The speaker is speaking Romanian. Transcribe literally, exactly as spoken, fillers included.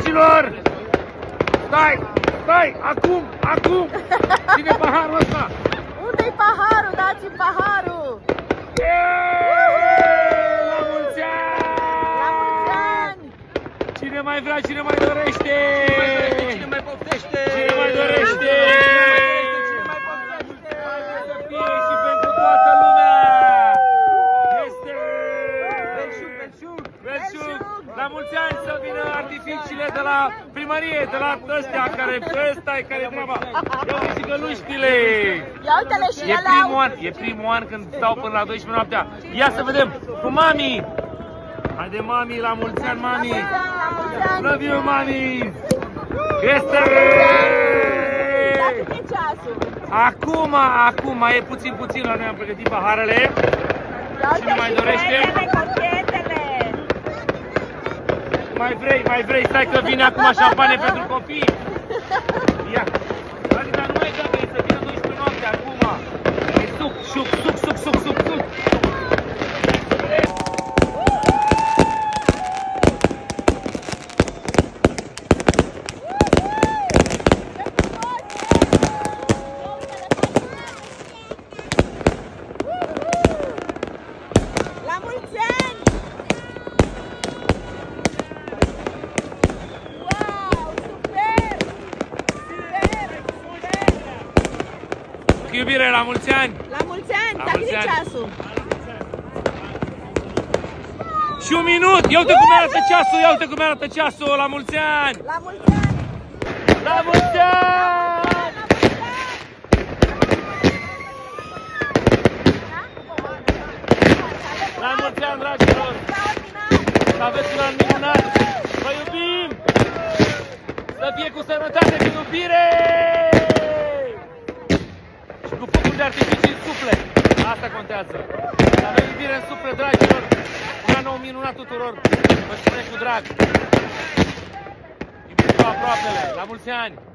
dragilor! Stai, stai, acum, acum! Ține paharul ăsta! Unde-i paharul? Dați-mi paharul! La mulți ani! La mulți ani! Cine mai vrea, cine mai dorește? Cine mai poftește? Cine mai dorește? Cine mai poftește? Să fie și pentru toată lumea! Este... Belșug, belșug! Belșug! La mulți ani să vină artificiile de la primărie, de la ăstea care... Ăsta e care e treaba! Ia uite și găluștile! Ia uite-le și E ele primul au... an, e primul an când stau până la douăsprezece noaptea. Ia să vedem cu mami! Haide mami, la mulți ani mami! La mulți ani! Love you mami! Este! Dați-mi ceasul! Acum, acum, e puțin, puțin la noi am pregătit paharele. Ia Cine mai dorește? cochetele! Mai vrei, mai vrei, stai că vine acum șampanie pentru copii. Ia! Adică nu mai gata, e să vină douăsprezece noaptea, acum. E suc, suc, suc, suc, suc, suc, suc. La mulți ani! Wow, super! Super! Super! Cu iubire, la mulți ani! La mulți ani! La Dați-mi mulți ani. ceasul! Și un minut! Ia uite cum arată ceasul, ia uite cum arată ceasul, la mulți ani! La mulți ani! La mulți ani! La mulți ani, dragilor! Să aveți un an minunat! Vă iubim! Să fie cu sănătate, cu iubire! Și cu focul de artificii în suflet! Asta contează! Să avem iubire în suflet, dragilor! Un an nou minunat tuturor! Vă spune cu drag! Iubiți-vă aproapele! La mulți ani!